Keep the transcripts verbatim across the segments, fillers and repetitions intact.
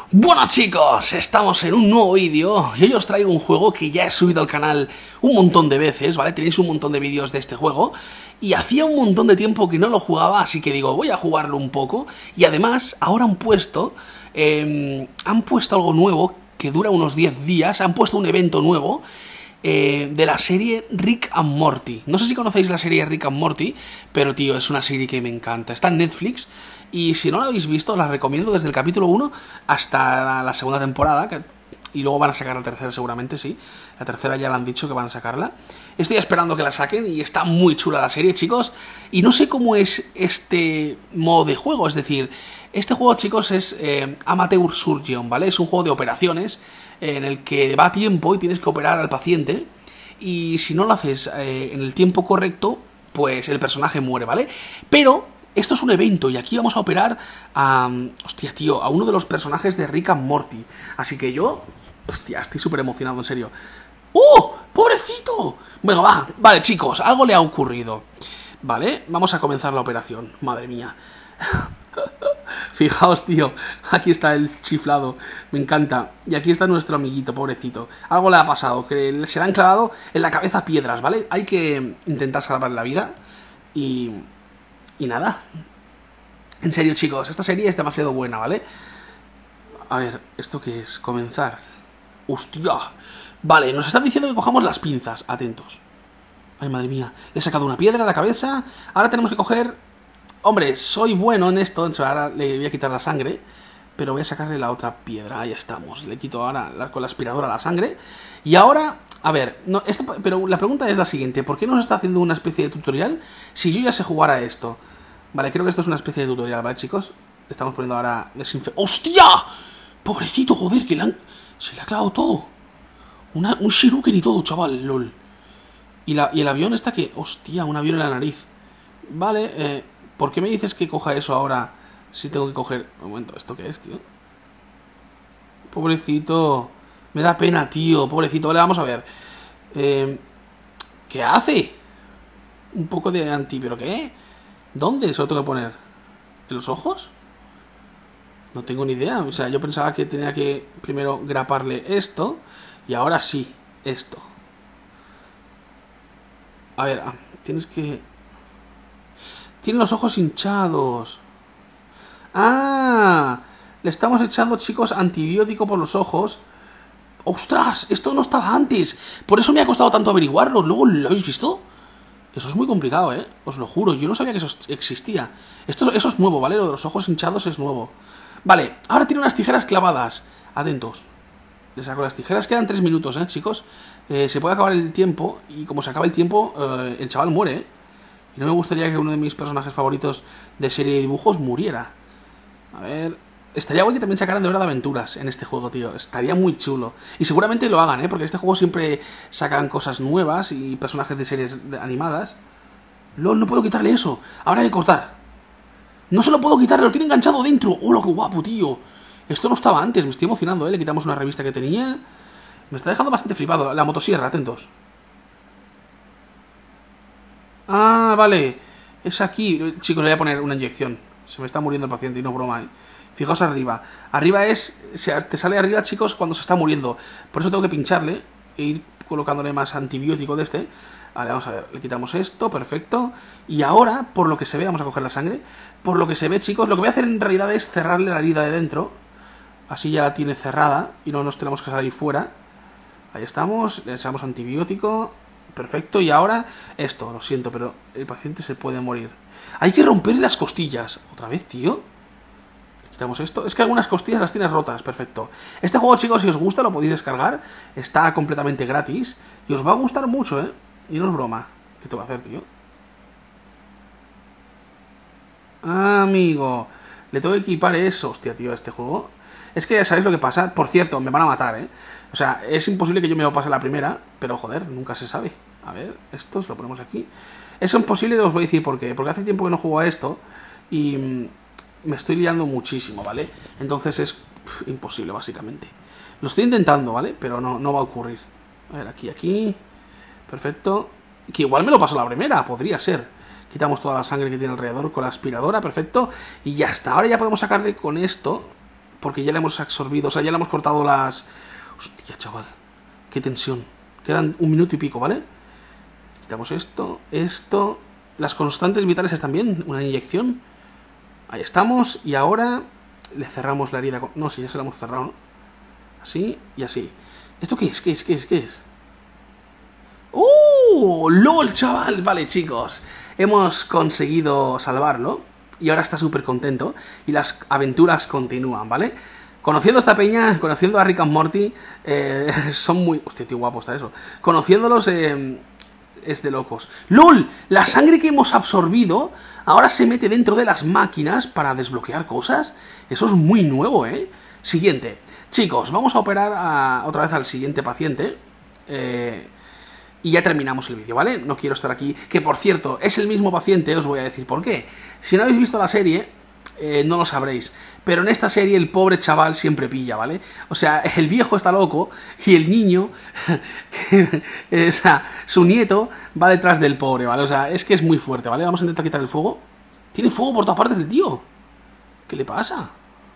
Bueno chicos, estamos en un nuevo vídeo y hoy os traigo un juego que ya he subido al canal un montón de veces, ¿vale? Tenéis un montón de vídeos de este juego y hacía un montón de tiempo que no lo jugaba, así que digo, voy a jugarlo un poco. Y además, ahora han puesto, eh, han puesto algo nuevo que dura unos diez días, han puesto un evento nuevo eh, de la serie Rick and Morty. No sé si conocéis la serie Rick and Morty, pero tío, es una serie que me encanta, está en Netflix. Y si no la habéis visto, la recomiendo desde el capítulo uno hasta la segunda temporada, que, y luego van a sacar la tercera seguramente, sí. La tercera ya la han dicho que van a sacarla. Estoy esperando que la saquen y está muy chula la serie, chicos. Y no sé cómo es este modo de juego, es decir, este juego, chicos, es eh, Amateur Surgeon, ¿vale? Es un juego de operaciones eh, en el que va a tiempo y tienes que operar al paciente. Y si no lo haces eh, en el tiempo correcto, pues el personaje muere, ¿vale? Pero esto es un evento y aquí vamos a operar a... Hostia, tío, a uno de los personajes de Rick and Morty. Así que yo... Hostia, estoy súper emocionado, en serio. ¡Oh! ¡Pobrecito! Bueno, va. Vale, chicos, algo le ha ocurrido. Vale, vamos a comenzar la operación. Madre mía. Fijaos, tío. Aquí está el chiflado. Me encanta. Y aquí está nuestro amiguito, pobrecito. Algo le ha pasado, que se le han clavado en la cabeza piedras, ¿vale? Hay que intentar salvarle la vida. Y... Y nada. En serio, chicos, esta serie es demasiado buena, ¿vale? A ver, ¿esto qué es? Comenzar. ¡Hostia! Vale, nos están diciendo que cojamos las pinzas. Atentos. Ay, madre mía. Le he sacado una piedra a la cabeza. Ahora tenemos que coger... Hombre, soy bueno en esto. Entonces ahora le voy a quitar la sangre. Pero voy a sacarle la otra piedra. Ahí estamos. Le quito ahora la, con la aspiradora la sangre. Y ahora... A ver, no, esto, pero la pregunta es la siguiente. ¿Por qué nos está haciendo una especie de tutorial si yo ya sé jugar a esto? Vale, creo que esto es una especie de tutorial, ¿vale, chicos? Estamos poniendo ahora... Desinfe... ¡Hostia! Pobrecito, joder, que le han... Se le ha clavado todo. Una, un shuriken y todo, chaval, lol. Y, la, y el avión está que... Hostia, un avión en la nariz. Vale, eh... ¿por qué me dices que coja eso ahora si tengo que coger... Un momento, ¿esto qué es, tío? Pobrecito... Me da pena, tío, pobrecito. Vale, vamos a ver. Eh, ¿Qué hace? Un poco de anti... ¿Pero qué? ¿Dónde se lo tengo que poner? ¿En los ojos? No tengo ni idea. O sea, yo pensaba que tenía que primero graparle esto. Y ahora sí, esto. A ver, tienes que... Tiene los ojos hinchados. ¡Ah! Le estamos echando, chicos, antibiótico por los ojos. ¡Ostras! Esto no estaba antes. Por eso me ha costado tanto averiguarlo. Luego, ¿lo habéis visto? Eso es muy complicado, ¿eh? Os lo juro. Yo no sabía que eso existía. Esto, eso es nuevo, ¿vale? Lo de los ojos hinchados es nuevo. Vale, ahora tiene unas tijeras clavadas. Atentos. Le saco las tijeras. Quedan tres minutos, ¿eh, chicos? Eh, se puede acabar el tiempo. Y como se acaba el tiempo, eh, el chaval muere, ¿eh? Y no me gustaría que uno de mis personajes favoritos de serie de dibujos muriera. A ver... Estaría guay que también sacaran de Hora de Aventuras en este juego, tío. Estaría muy chulo. Y seguramente lo hagan, ¿eh? Porque en este juego siempre sacan cosas nuevas y personajes de series animadas. LOL, no puedo quitarle eso. Ahora hay que cortar. No se lo puedo quitar, lo tiene enganchado dentro. ¡Oh, qué guapo, tío! Esto no estaba antes, me estoy emocionando, ¿eh? Le quitamos una revista que tenía. Me está dejando bastante flipado. La motosierra, atentos. Ah, vale. Es aquí. Chicos, le voy a poner una inyección. Se me está muriendo el paciente y no es broma, ¿eh? Fijaos arriba. Arriba es... Te sale arriba, chicos, cuando se está muriendo. Por eso tengo que pincharle e ir colocándole más antibiótico de este. Vale, vamos a ver. Le quitamos esto, perfecto. Y ahora, por lo que se ve, vamos a coger la sangre. Por lo que se ve, chicos, lo que voy a hacer en realidad es cerrarle la herida de dentro. Así ya la tiene cerrada y no nos tenemos que salir fuera. Ahí estamos. Le echamos antibiótico. Perfecto. Y ahora esto. Lo siento, pero el paciente se puede morir. Hay que romperle las costillas. ¿Otra vez, tío? Quitamos esto. Es que algunas costillas las tienes rotas. Perfecto. Este juego, chicos, si os gusta, lo podéis descargar. Está completamente gratis. Y os va a gustar mucho, ¿eh? Y no es broma. ¿Qué te va a hacer, tío? Ah, amigo. Le tengo que equipar eso. Hostia, tío, este juego. Es que ya sabéis lo que pasa. Por cierto, me van a matar, ¿eh? O sea, es imposible que yo me lo pase la primera. Pero, joder, nunca se sabe. A ver, esto lo ponemos aquí. Es imposible, os voy a decir por qué. Porque hace tiempo que no juego a esto. Y... me estoy liando muchísimo, ¿vale? Entonces es pff, imposible, básicamente. Lo estoy intentando, ¿vale? Pero no, no va a ocurrir. A ver, aquí, aquí. Perfecto. Que igual me lo paso la primera, podría ser. Quitamos toda la sangre que tiene alrededor con la aspiradora, perfecto. Y ya está. Ahora ya podemos sacarle con esto porque ya le hemos absorbido, o sea, ya le hemos cortado las... Hostia, chaval, qué tensión. Quedan un minuto y pico, ¿vale? Quitamos esto, esto... Las constantes vitales están bien, una inyección. Ahí estamos, y ahora le cerramos la herida con... No, sí, ya se la hemos cerrado, ¿no? Así y así. ¿Esto qué es? ¿Qué es? ¿Qué es? ¿Qué es? ¡Uh! ¡Lol, chaval! Vale, chicos, hemos conseguido salvarlo y ahora está súper contento y las aventuras continúan, ¿vale? Conociendo a esta peña, conociendo a Rick and Morty, eh, son muy... Hostia, tío, guapo está eso. Conociéndolos... Eh, es de locos. ¡Lol! La sangre que hemos absorbido ahora se mete dentro de las máquinas para desbloquear cosas. Eso es muy nuevo, ¿eh? Siguiente. Chicos, vamos a operar a, otra vez al siguiente paciente. Eh, y ya terminamos el vídeo, ¿vale? No quiero estar aquí. Que, por cierto, es el mismo paciente, os voy a decir por qué. Si no habéis visto la serie... Eh, no lo sabréis, pero en esta serie el pobre chaval siempre pilla, ¿vale? O sea, el viejo está loco y el niño, o sea, su nieto va detrás del pobre, ¿vale? O sea, es que es muy fuerte, ¿vale? Vamos a intentar quitar el fuego. Tiene fuego por todas partes el tío. ¿Qué le pasa?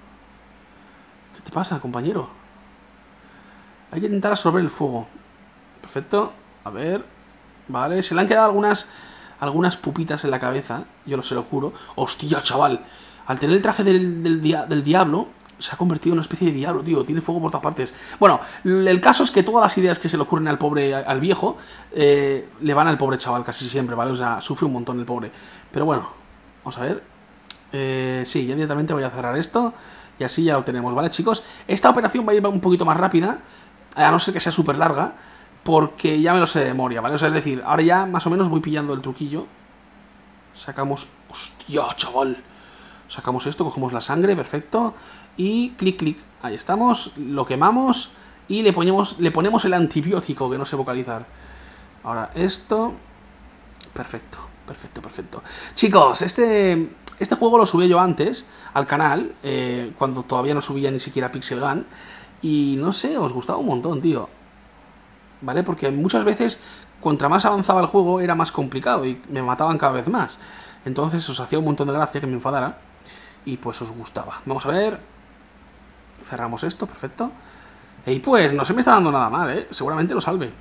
¿Qué te pasa, compañero? Hay que intentar absorber el fuego. Perfecto, a ver. Vale, se le han quedado algunas algunas pupitas en la cabeza, yo lo se lo juro. Hostia, chaval. Al tener el traje del, del, dia del diablo, se ha convertido en una especie de diablo, tío. Tiene fuego por todas partes. Bueno, el caso es que todas las ideas que se le ocurren al pobre, al viejo, eh, le van al pobre chaval casi siempre, ¿vale? O sea, sufre un montón el pobre. Pero bueno, vamos a ver. Eh, sí, ya directamente voy a cerrar esto. Y así ya lo tenemos, ¿vale, chicos? Esta operación va a ir un poquito más rápida, a no ser que sea súper larga, porque ya me lo sé de memoria, ¿vale? O sea, es decir, ahora ya más o menos voy pillando el truquillo. Sacamos... ¡Hostia, chaval! Sacamos esto, cogemos la sangre, perfecto. Y clic, clic. Ahí estamos. Lo quemamos. Y le ponemos, le ponemos el antibiótico, que no sé vocalizar. Ahora esto. Perfecto, perfecto, perfecto. Chicos, este, este juego lo subí yo antes al canal. Eh, cuando todavía no subía ni siquiera Pixel Gun. Y no sé, os gustaba un montón, tío. ¿Vale? Porque muchas veces, contra más avanzaba el juego, era más complicado. Y me mataban cada vez más. Entonces os hacía un montón de gracia que me enfadara. Y pues os gustaba. Vamos a ver. Cerramos esto, perfecto. Y pues no se me está dando nada mal, ¿eh? Seguramente lo salve.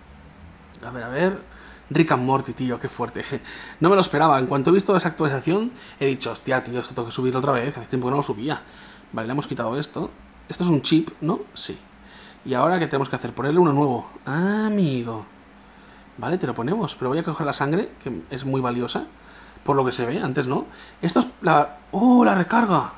A ver, a ver. Rick and Morty, tío, qué fuerte. No me lo esperaba. En cuanto he visto esa actualización, he dicho, hostia, tío, esto tengo que subirlo otra vez. Hace tiempo que no lo subía. Vale, le hemos quitado esto. Esto es un chip, ¿no? Sí. Y ahora, ¿qué tenemos que hacer? Ponerle uno nuevo. Ah, amigo. Vale, te lo ponemos. Pero voy a coger la sangre, que es muy valiosa. Por lo que se ve, antes no. Esto es la... ¡Oh, la recarga!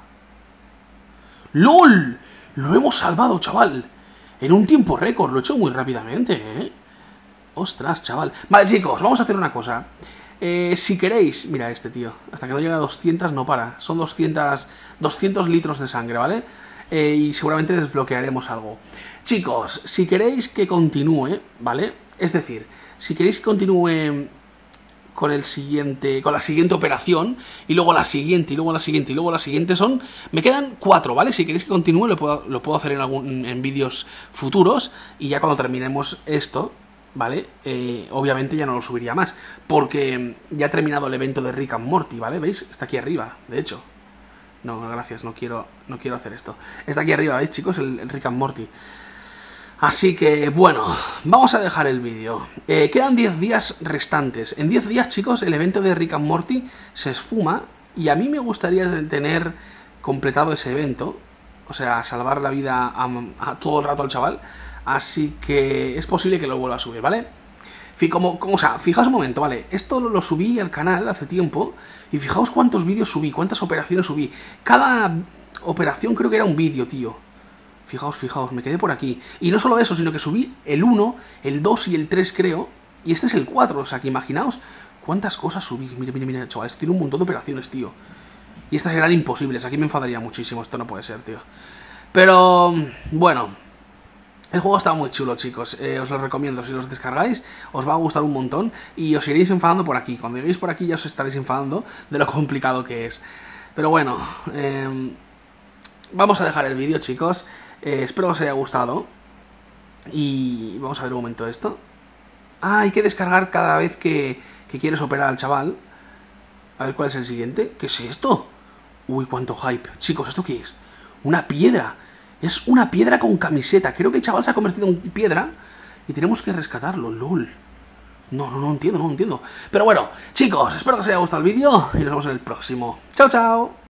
¡Lol! Lo hemos salvado, chaval. En un tiempo récord. Lo he hecho muy rápidamente, ¿eh? Ostras, chaval. Vale, chicos, vamos a hacer una cosa. Eh, si queréis... Mira este, tío. Hasta que no llega a doscientos no para. Son doscientos, doscientos litros de sangre, ¿vale? Eh, y seguramente desbloquearemos algo. Chicos, si queréis que continúe, ¿vale? Es decir, si queréis que continúe... con el siguiente, con la siguiente operación, y luego la siguiente, y luego la siguiente, y luego la siguiente, son, me quedan cuatro, ¿vale? Si queréis que continúe, lo puedo, lo puedo hacer en algún, en vídeos futuros, y ya cuando terminemos esto, ¿vale? Eh, obviamente ya no lo subiría más, porque ya ha terminado el evento de Rick and Morty, ¿vale? ¿Veis? Está aquí arriba, de hecho. No, gracias, no quiero, no quiero hacer esto. Está aquí arriba, ¿veis, chicos? El, el Rick and Morty. Así que, bueno, vamos a dejar el vídeo. Eh, quedan diez días restantes. En diez días, chicos, el evento de Rick and Morty se esfuma. Y a mí me gustaría tener completado ese evento. O sea, salvar la vida a, a todo el rato al chaval. Así que es posible que lo vuelva a subir, ¿vale? Como, como, o sea, fijaos un momento, ¿vale? Esto lo, lo subí al canal hace tiempo. Y fijaos cuántos vídeos subí, cuántas operaciones subí. Cada operación creo que era un vídeo, tío. Fijaos, fijaos, me quedé por aquí. Y no solo eso, sino que subí el uno, el dos y el tres, creo. Y este es el cuatro, o sea, que imaginaos cuántas cosas subí. Mira, mira, mira, chavales, tiene un montón de operaciones, tío. Y estas eran imposibles, aquí me enfadaría muchísimo, esto no puede ser, tío. Pero, bueno, el juego está muy chulo, chicos. Eh, os lo recomiendo, si los descargáis, os va a gustar un montón. Y os iréis enfadando por aquí. Cuando lleguéis por aquí ya os estaréis enfadando de lo complicado que es. Pero bueno, eh, vamos a dejar el vídeo, chicos. Eh, espero que os haya gustado. Y vamos a ver un momento esto. Ah, hay que descargar cada vez que, que quieres operar al chaval. A ver cuál es el siguiente. ¿Qué es esto? Uy, cuánto hype. Chicos, ¿esto qué es? Una piedra. Es una piedra con camiseta. Creo que el chaval se ha convertido en piedra y tenemos que rescatarlo, lol. No, no, no entiendo, no entiendo. Pero bueno, chicos, espero que os haya gustado el vídeo y nos vemos en el próximo. Chao, chao.